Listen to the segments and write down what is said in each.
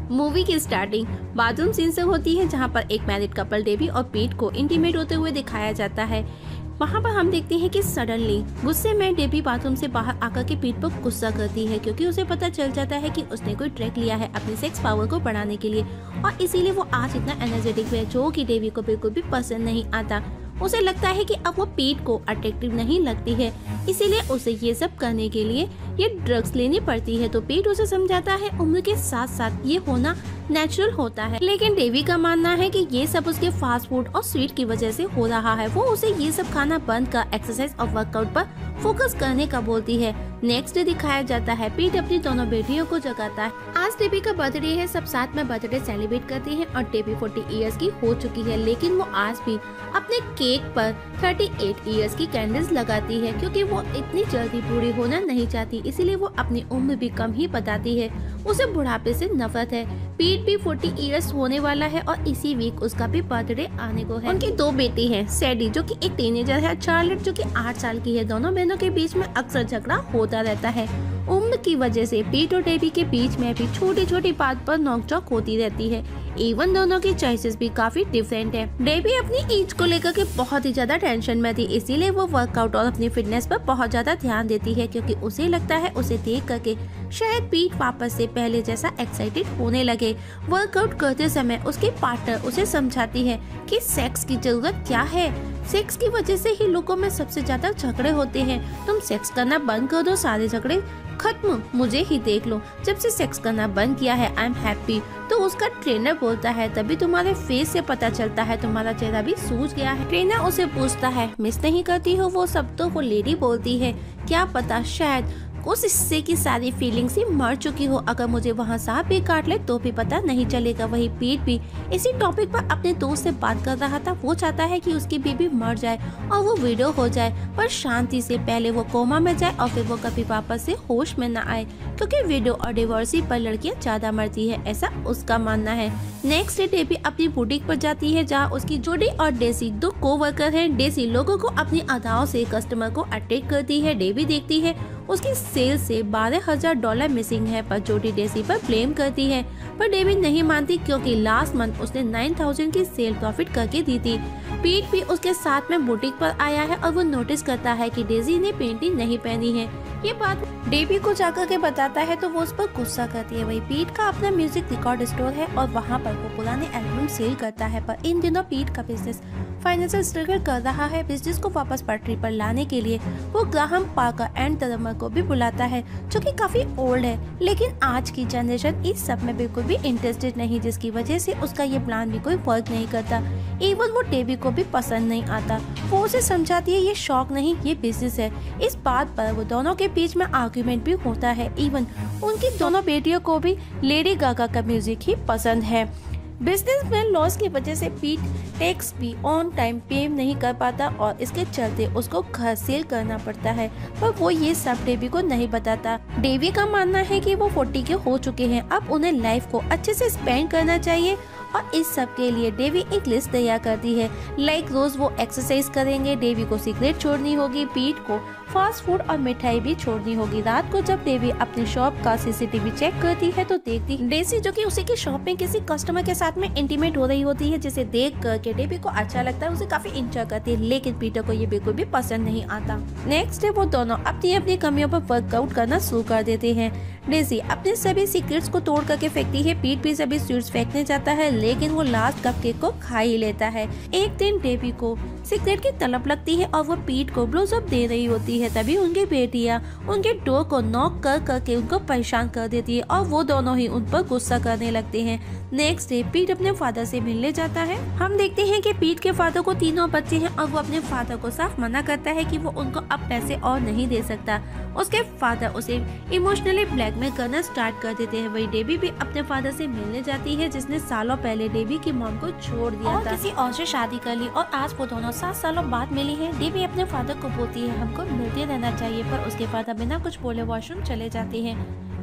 Movie की starting bathroom scene से होती है, जहां पर एक मैरिड कपल डेबी और पीट को इंटीमेट होते हुए दिखाया जाता है। वहां पर हम देखते हैं कि सडनली गुस्से में डेबी बाथरूम से बाहर आकर के पीट पर गुस्सा करती है, क्योंकि उसे पता चल जाता है कि उसने कोई ट्रैक लिया है अपने सेक्स पावर को बढ़ाने के लिए, और इसीलिए वो आज इतना एनर्जेटिक है, जो कि डेबी को बिल्कुल भी पसंद नहीं आता। उसे लगता है कि अब वो पीट को अट्रैक्टिव नहीं लगती है, इसीलिए उसे ये सब करने के लिए ये ड्रग्स लेनी पड़ती है। तो पीट उसे समझाता है उम्र के साथ साथ ये होना नेचुरल होता है, लेकिन डेवी का मानना है कि ये सब उसके फास्ट फूड और स्वीट की वजह से हो रहा है। वो उसे ये सब खाना बंद कर एक्सरसाइज और वर्कआउट पर फोकस करने का बोलती है। नेक्स्ट डे दिखाया जाता है पीट अपनी दोनों बेटियों को जगाता है। आज डेबी का बर्थडे है, सब साथ में बर्थडे सेलिब्रेट करते हैं और डेबी 40 इयर्स की हो चुकी है, लेकिन वो आज भी अपने केक पर 38 इयर्स की कैंडल्स लगाती है, क्योंकि वो इतनी जल्दी बूढ़ी होना नहीं चाहती, इसीलिए वो अपनी उम्र भी कम ही बताती है। उसे बुढ़ापे से नफरत है। पीट भी 40 इयर्स होने वाला है और इसी वीक उसका भी बर्थडे आने को है। उनकी दो बेटी हैं, सैडी जो कि एक टीनेजर है, चार्लेट जो कि 8 साल की है। दोनों बहनों के बीच में अक्सर झगड़ा होता रहता है। उम्र की वजह से पीट और डेबी के बीच में भी छोटी छोटी बात पर नोकझोंक होती रहती है। इवन दोनों की चॉइसेस भी काफी डिफरेंट है। डेबी अपनी एज को लेकर के बहुत ही ज्यादा टेंशन में थी, इसीलिए वो वर्कआउट और अपनी फिटनेस पर बहुत ज्यादा ध्यान देती है, क्योंकि उसे लगता है उसे देख करके शायद पीट वापस से पहले जैसा एक्साइटेड होने लगे। वर्कआउट करते समय उसकी पार्टनर उसे समझाती है कि सेक्स की जरूरत क्या है, सेक्स की वजह से ही लोगों में सबसे ज्यादा झगड़े होते हैं, तुम सेक्स करना बंद कर दो, सारे झगड़े खत्म, मुझे ही देख लो, जब से सेक्स करना बंद किया है आई एम हैप्पी। तो उसका ट्रेनर बोलता है तभी तुम्हारे फेस से पता चलता है तुम्हारा चेहरा भी सूज गया है। ट्रेनर उसे पूछता है मिस नहीं करती हो वो सब? तो वो लेडी बोलती है क्या पता शायद उस हिस्से की सारी फीलिंग्स ही मर चुकी हो, अगर मुझे वहाँ सांप भी काट ले तो भी पता नहीं चलेगा। वही पीट भी इसी टॉपिक पर अपने दोस्त से बात कर रहा था। वो चाहता है कि उसकी बेबी मर जाए और वो विडो हो जाए, पर शांति से, पहले वो कोमा में जाए और फिर वो कभी वापस से होश में न आए, क्योंकि विडो और डिवोर्सी पर लड़कियां ज्यादा मरती है, ऐसा उसका मानना है। नेक्स्ट डे डेबी अपनी बुटीक पर जाती है, जहाँ उसकी जोडी और डेसी दो कोवर्कर हैं। डेसी लोगों को अपनी अदाओं से कस्टमर को अटैक करती है। डेबी देखती है उसकी सेल से $12,000 मिसिंग है, पर जोडी डेसी पर ब्लेम करती है, पर डेबी नहीं मानती, क्योंकि लास्ट मंथ उसने 9,000 की सेल प्रॉफिट करके दी थी। पीट भी उसके साथ में बुटीक पर आया है और वो नोटिस करता है कि डेजी ने पेंटिंग नहीं पहनी है। ये बात डेबी को जाकर के बताता है तो वो उस पर गुस्सा करती है। वही पीट का अपना म्यूजिक रिकॉर्ड स्टोर है और वहाँ पर वो पुराने एल्बम सेल करता है, पर इन दिनों पीट का बिजनेस फाइनेंशियल स्ट्रगल कर रहा है। बिजनेस को वापस पटरी पर लाने के लिए वो ग्राहम पार्कर एंड धर्मर को भी बुलाता है, जो कि काफी ओल्ड है, लेकिन आज की जनरेशन इस सब में बिल्कुल भी इंटरेस्टेड नहीं, जिसकी वजह से उसका ये प्लान भी कोई वर्क नहीं करता। इवन वो डेबी को भी पसंद नहीं आता। वो उसे समझाती है ये शौक नहीं, ये बिजनेस है। इस बात पर वो दोनों के बीच में आर्ग्यूमेंट भी होता है। इवन उनकी दोनों बेटियों को भी लेडी गागा का म्यूजिक ही पसंद है। बिजनेस में लॉस की वजह से पीट टैक्स भी ऑन टाइम पे नहीं कर पाता और इसके चलते उसको घर सेल करना पड़ता है, पर वो ये सब डेबी को नहीं बताता। डेबी का मानना है कि वो 40 के हो चुके हैं, अब उन्हें लाइफ को अच्छे से स्पेंड करना चाहिए, और इस सब के लिए डेबी एक लिस्ट तैयार करती है। लाइक रोज वो एक्सरसाइज करेंगे, डेबी को सिगरेट छोड़नी होगी, पीट को फास्ट फूड और मिठाई भी छोड़नी होगी। रात को जब डेबी अपनी शॉप का सीसीटीवी चेक करती है तो देखती डेसी जो कि उसी की शॉप में किसी कस्टमर के साथ में इंटीमेट हो रही होती है, जिसे देख करके डेबी को अच्छा लगता है, उसे काफी इंजॉय करती है, लेकिन पीटर को ये बिल्कुल भी पसंद नहीं आता। नेक्स्ट डे वो दोनों अपनी अपनी कमियों पर वर्कआउट करना शुरू कर देते हैं। डेसी अपने सभी सीक्रेट्स को तोड़ करके फेंकती है, पीट भी सभी स्वीट्स फेंकने जाता है, लेकिन वो लास्ट कपकेक को खा ही लेता है। एक दिन डेबी को सिगरेट की तलब लगती है और वो पीट को ब्लोजअप दे रही होती है, तभी उनकी बेटियां उनके डोर को नॉक कर करके उनको परेशान कर देती है और वो दोनों ही उन पर गुस्सा करने लगते हैं। नेक्स्ट डे पीट अपने फादर से मिलने जाता है। हम देखते हैं कि पीट के फादर को 3 बच्चे हैं और वो अपने फादर को साफ मना करता है कि वो उनको अब पैसे और नहीं दे सकता। उसके फादर उसे इमोशनली ब्लैकमेल करना स्टार्ट कर देते हैं। वही डेबी भी अपने फादर से मिलने जाती है, जिसने सालों पहले डेबी की मॉम को छोड़ दिया था, किसी और से शादी कर ली, और आज वो दोनों 7 सालों बाद मिली है। डेबी अपने फादर को बोलती है हमको मिलते रहना चाहिए, पर उसके फादर बिना कुछ बोले वॉशरूम चले जाते हैं।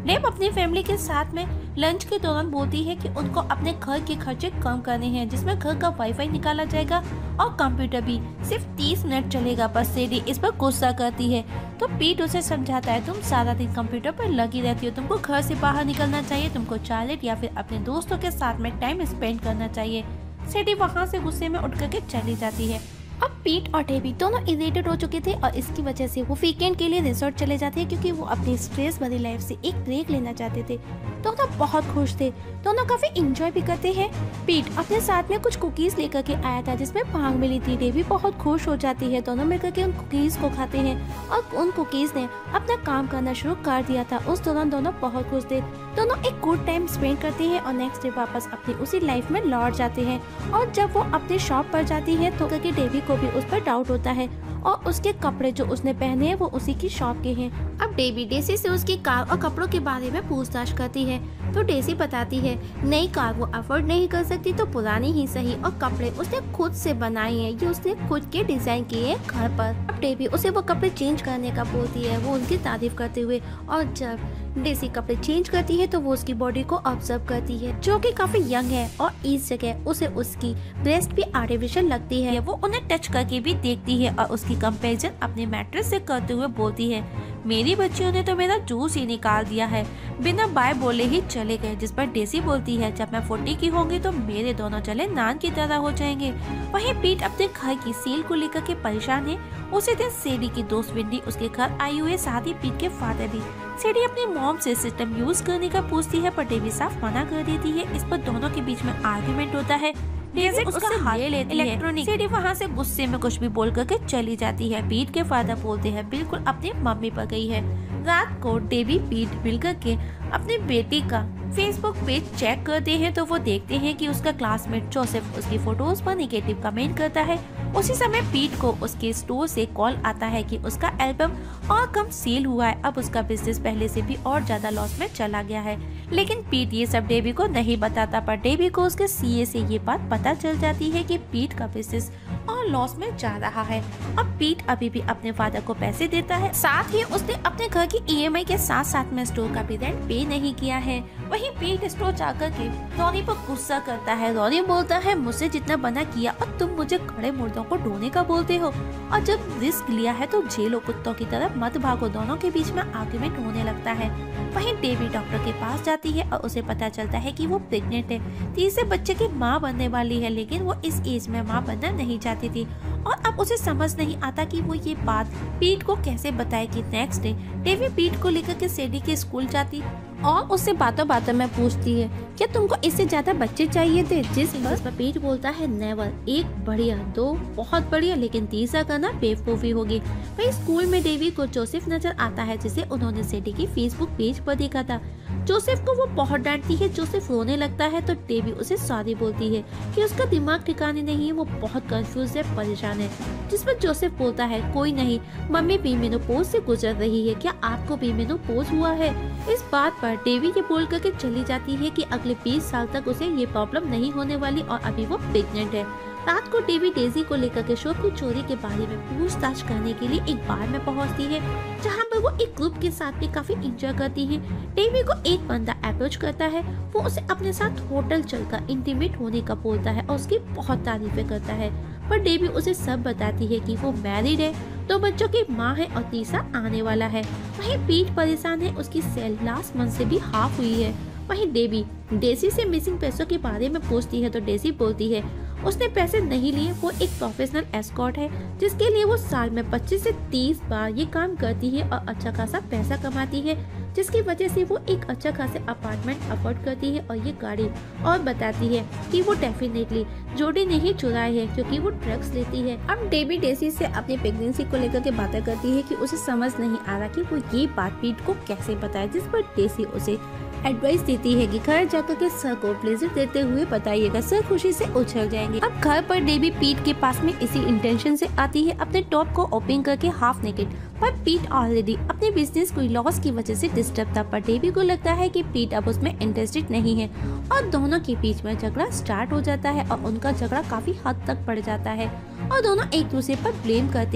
डेब अपनी फैमिली के साथ में लंच के दौरान बोलती है कि उनको अपने घर के खर्चे कम करने हैं, जिसमें घर का वाईफाई निकाला जाएगा और कंप्यूटर भी सिर्फ 30 मिनट चलेगा। पर सेडी इस पर गुस्सा करती है तो पीट उसे समझाता है, तुम सारा दिन कंप्यूटर पर लगी रहती हो, तुमको घर से बाहर निकलना चाहिए, तुमको चार्लेट या फिर अपने दोस्तों के साथ में टाइम स्पेंड करना चाहिए। सेडी वहाँ से गुस्से में उठ करके चली जाती है। अब पीट और डेबी दोनों इरिटेट हो चुके थे और इसकी वजह से वो वीकेंड के लिए रिसोर्ट चले जाते हैं, क्योंकि वो अपनी स्ट्रेस भरी लाइफ से एक ब्रेक लेना चाहते थे। दोनों बहुत खुश थे, दोनों काफी इंजॉय भी करते हैं। पीट अपने साथ में कुछ कुकीज लेकर के आया था जिसमें भांग मिली थी। डेबी बहुत खुश हो जाती है, दोनों मिलकर के उन कुकीज को खाते हैं और उन कुकीज ने अपना काम करना शुरू कर दिया था। उस दौरान दोनों बहुत खुश थे, दोनों एक गुड टाइम स्पेंड करते हैं और नेक्स्ट डे वापस अपनी उसी लाइफ में लौट जाते हैं। और जब वो अपने शॉप पर जाती है तो करके डेबी को भी उस पर डाउट होता है और उसके कपड़े जो उसने पहने हैं वो उसी की शॉप के हैं। अब डेबी डेसी से उसकी कार और कपड़ों के बारे में पूछताछ करती है तो डेसी बताती है नई कार वो अफोर्ड नहीं कर सकती तो पुरानी ही सही, और कपड़े उसने खुद से बनाए हैं, ये उसने खुद के डिजाइन किए हैं घर पर। अब डेबी उसे वो कपड़े चेंज करने का बोलती है, वो उनकी तारीफ करते हुए, और जब डेसी कपड़े चेंज करती है तो वो उसकी बॉडी को ऑब्जर्व करती है जो कि काफी यंग है और इस जगह उसे उसकी ब्रेस्ट भी आर्टिफिशियल लगती है। वो उन्हें टच करके भी देखती है और उसकी कंपैरिजन अपने मैट्रेस से करते हुए बोलती है मेरी बच्चियों ने तो मेरा जूस ही निकाल दिया है, बिना बाय बोले ही चले गए। जिस पर डेसी बोलती है जब मैं 40 की होंगी तो मेरे दोनों चले नान की तरह हो जाएंगे। वहीं पीट अपने घर की सेल को लेकर के परेशान है। उसी दिन सेडी की दोस्त विंडी उसके घर आई हुई है, साथ ही पीट के फादर भी। सेडी अपनी मॉम से सिस्टम यूज करने का पूछती है पर डेवी साफ मना कर देती है। इस पर दोनों के बीच में आर्गुमेंट होता है। उसका हाथ ले लेती है। सेडी वहाँ से गुस्से में कुछ भी बोल करके चली जाती है। पीट के फादर बोलते हैं बिल्कुल अपनी मम्मी पर गई है। रात को डेवी पीट मिलकर के अपनी बेटी का फेसबुक पेज चेक करते हैं तो वो देखते हैं कि उसका क्लासमेट जोसेफ उसकी फोटोज पर नेगेटिव कमेंट करता है। उसी समय पीट को उसके स्टोर से कॉल आता है कि उसका एल्बम और कम सेल हुआ है, अब उसका बिजनेस पहले से भी और ज्यादा लॉस में चला गया है। लेकिन पीट ये सब डेवी को नहीं बताता, पर डेवी को उसके सीए से ये बात पता चल जाती है कि पीट का बिजनेस और लॉस में जा रहा है। अब पीट अभी भी अपने फादर को पैसे देता है, साथ ही उसने अपने घर की ईएमआई के साथ साथ में स्टोर का भी रेंट पे नहीं किया है। वहीं पीट स्टोर जाकर के रॉनी पर गुस्सा करता है। रॉनी बोलता है मुझसे जितना बना किया और तुम मुझे खड़े मुर्दों को ढोने का बोलते हो, और जब रिस्क लिया है तो जेलों कुत्तों की तरफ मत भागो। दोनों के बीच में आर्गुमेंट होने लगता है। वहीं डेवी डॉक्टर के पास जाती है और उसे पता चलता है कि वो प्रेग्नेंट है, तीसरे बच्चे की माँ बनने वाली है, लेकिन वो इस एज में माँ बनना नहीं चाहती थी और अब उसे समझ नहीं आता कि वो ये बात पीट को कैसे बताए। कि नेक्स्ट डे डेवी पीट को लेकर के सेडी के स्कूल जाती और उससे बातों बातों में पूछती है क्या तुमको इससे ज्यादा बच्चे चाहिए थे, जिस पर पीट बोलता है नेवर, एक बढ़िया, दो बहुत बढ़िया, लेकिन तीसरा करना बेवकूफी होगी। वही स्कूल में डेवी को जोसेफ नजर आता है जिसे उन्होंने सेडी की फेसबुक पेज पर देखा था। जोसेफ को वो बहुत डांटती है। जोसेफ रोने लगता है तो डेवी उसे सॉरी बोलती है कि उसका दिमाग ठिकाने नहीं है, वो बहुत कंफ्यूज है, परेशान है। जिस पर जोसेफ बोलता है कोई नहीं, मम्मी पीमेनोपॉज से गुजर रही है, क्या आपको पीमेनोपॉज हुआ है? इस बात पर डेवी ये बोल करके चली जाती है कि अगले 20 साल तक उसे ये प्रॉब्लम नहीं होने वाली और अभी वो प्रेग्नेंट है। रात को डेवी डेजी को लेकर के शॉप की चोरी के बारे में पूछताछ करने के लिए एक बार में पहुंचती है जहां पर वो एक ग्रुप के साथ भी काफी एंजॉय करती है। डेवी को एक बंदा अप्रोच करता है, वो उसे अपने साथ होटल चलकर इंटीमेट होने का बोलता है और उसकी बहुत तारीफें करता है, पर डेवी उसे सब बताती है कि वो मैरिड है, 2 बच्चों की माँ है और तीसरा आने वाला है। वहीं पीट परेशान है, उसकी सेल लास्ट मंथ से भी हाफ हुई है। वहीं डेवी डेसी से मिसिंग पैसों के बारे में पूछती है तो डेसी बोलती है उसने पैसे नहीं लिए, वो एक प्रोफेशनल एस्कॉर्ट है जिसके लिए वो साल में 25 से 30 बार ये काम करती है और अच्छा खासा पैसा कमाती है, जिसकी वजह से वो एक अच्छा खासे अपार्टमेंट अफोर्ड करती है और ये गाड़ी, और बताती है कि वो डेफिनेटली जोड़ी नहीं चुराई है क्योंकि वो ड्रग्स लेती है। अब डेवी डेसी से अपनी प्रेगनेंसी को लेकर के बातें करती है कि उसे समझ नहीं आ रहा कि वो ये बात पीट को कैसे बताए, जिस पर डेसी उसे एडवाइस देती है कि घर जाकर के सर को प्लेजर देते हुए बताइएगा, सर खुशी से उछल जाएंगे। अब घर पर डेवी पीट के पास में इसी इंटेंशन से आती है अपने टॉप को ओपन करके हाफ नेकेड, पर पीट ऑलरेडी अपने बिजनेस को लॉस की वजह से डिस्टर्ब था, पर डेवी को लगता है कि पीट अब उसमें इंटरेस्टेड नहीं है और दोनों के बीच में झगड़ा स्टार्ट हो जाता है और उनका झगड़ा काफी हद तक बढ़ जाता है और दोनों एक दूसरे पर ब्लेम करते हैं।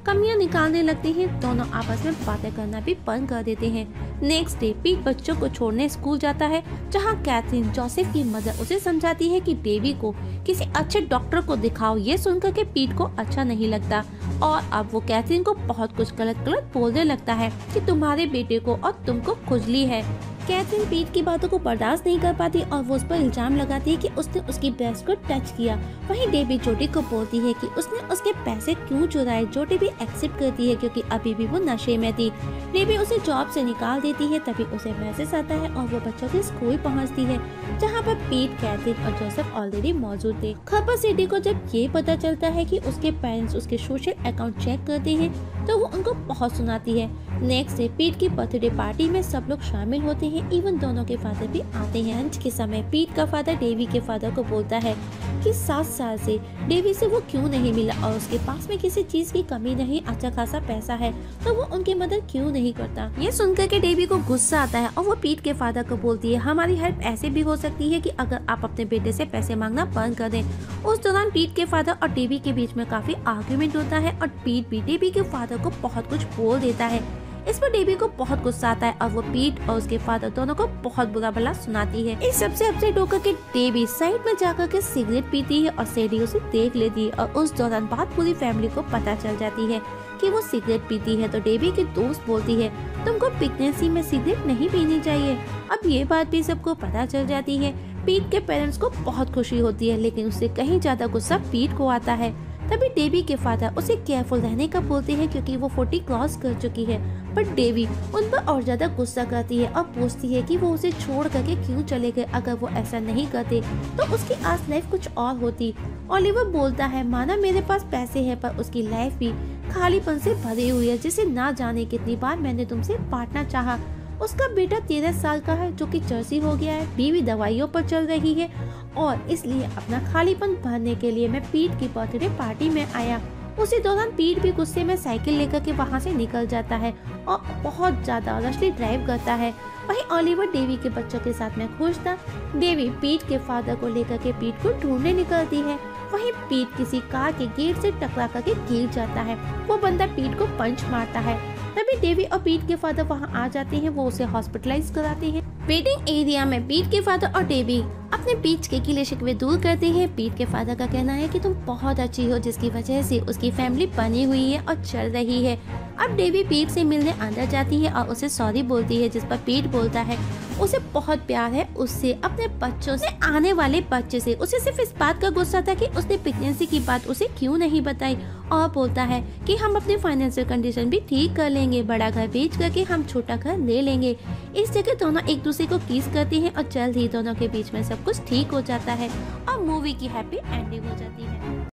कमियां निकालने लगते हैं। दोनों आपस में बातें करना भी बंद कर देते हैं। नेक्स्ट डे पीट बच्चों को छोड़ने स्कूल जाता है, जहां कैथरीन जोसेफ की मदर उसे समझाती है कि डेवी को किसी अच्छे डॉक्टर को दिखाओ। ये सुनकर के पीट को अच्छा नहीं लगता और अब वो कैथरीन को बहुत कुछ गलत गलत बोलने लगता है कि तुम्हारे बेटे को और तुमको खुजली है। कैथरीन पीट की बातों को बर्दाश्त नहीं कर पाती और वो उस पर इल्जाम लगाती है कि उसने उसकी ब्रेस्ट को टच किया। वहीं डेबी जोडी को बोलती है कि उसने उसके पैसे क्यों चुराए। जोडी भी एक्सेप्ट करती है क्योंकि अभी भी वो नशे में थी। डेबी उसे जॉब से निकाल देती है। तभी उसे मैसेज आता है और वो बच्चों के स्कूल पहुंचती है, जहां पर पीट, कैथरीन और जोसेफ ऑलरेडी मौजूद थे। खबर सिटी को जब ये पता चलता है कि उसके पेरेंट्स उसके सोशल अकाउंट चेक करते हैं तो वो उनको बहुत सुनाती है। नेक्स्ट डे पीट की बर्थडे पार्टी में सब लोग शामिल होते हैं, इवन दोनों के फादर भी आते हैं। लंच के समय पीट का फादर डेवी के फादर को बोलता है कि 7 साल से डेवी से वो क्यों नहीं मिला और उसके पास में किसी चीज की कमी नहीं, अच्छा खासा पैसा है, तो वो उनकी मदद क्यों नहीं करता। ये सुनकर के डेवी को गुस्सा आता है और वो पीट के फादर को बोलती है हमारी हेल्प ऐसे भी हो सकती है कि अगर आप अपने बेटे से पैसे मांगना बंद कर दें। उस दौरान पीट के फादर और डेवी के बीच में काफी आर्ग्यूमेंट होता है और पीट भी डेवी के फादर को बहुत कुछ बोल देता है। इस पर डेवी को बहुत गुस्सा आता है और वो पीट और उसके फादर दोनों को बहुत बुरा भला सुनाती है। इस सबसे अपसेट होकर के डेवी साइड में जाकर के सिगरेट पीती है और सैडी उसे देख लेती है और उस दौरान बात पूरी फैमिली को पता चल जाती है कि वो सिगरेट पीती है। तो डेवी की दोस्त बोलती है तुमको प्रेगनेंसी में सिगरेट नहीं पीनी चाहिए। अब ये बात भी सबको पता चल जाती है। पीट के पेरेंट्स को बहुत खुशी होती है, लेकिन उससे कहीं ज्यादा गुस्सा पीट को आता है। तभी डेवी के फादर उसे केयरफुल रहने का बोलते हैं क्योंकि वो 40 क्रॉस कर चुकी है। पर डेवी उन पर और ज्यादा गुस्सा करती है और पूछती है कि वो उसे छोड़ करके क्यों चले गए। अगर वो ऐसा नहीं करते तो उसकी आज लाइफ कुछ और होती। ओलिवर बोलता है माना मेरे पास पैसे है पर उसकी लाइफ भी खालीपन से भरी हुई है, जिसे ना जाने कितनी बार मैंने तुमसे बांटना चाहा। उसका बेटा 13 साल का है जो कि चर्सी हो गया है, बीवी दवाइयों पर चल रही है और इसलिए अपना खालीपन भरने के लिए मैं पीट की बर्थडे पार्टी में आया। उसी दौरान पीट भी गुस्से में साइकिल लेकर के वहाँ से निकल जाता है और बहुत ज्यादा रशली ड्राइव करता है। वहीं ओलिवर डेवी के बच्चों के साथ में खुश था। डेवी पीट के फादर को लेकर के पीट को ढूंढने निकलती है। वहीं पीट किसी कार के गेट से टकरा करके गिर जाता है। वो बंदा पीट को पंच मारता है। तभी डेवी और पीट के फादर वहाँ आ जाते हैं। वो उसे हॉस्पिटलाइज कराते हैं। वेटिंग एरिया में पीट के फादर और डेवी अपने बीच के गिले शिकवे दूर करते हैं। पीट के फादर का कहना है कि तुम बहुत अच्छी हो, जिसकी वजह से उसकी फैमिली बनी हुई है और चल रही है। अब डेवी पीट से मिलने अंदर जाती है और उसे सॉरी बोलती है, जिस पर पीट बोलता है उसे बहुत प्यार है उससे, अपने बच्चों से, आने वाले बच्चे से। उसे सिर्फ इस बात का गुस्सा था कि उसने प्रेगनेंसी की बात उसे क्यों नहीं बताई और बोलता है कि हम अपनी फाइनेंशियल कंडीशन भी ठीक कर लेंगे, बड़ा घर बेच करके हम छोटा घर ले लेंगे। इस जगह दोनों एक दूसरे को किस करते हैं और जल्द ही दोनों के बीच में सब कुछ ठीक हो जाता है और मूवी की हैप्पी एंडिंग हो जाती है।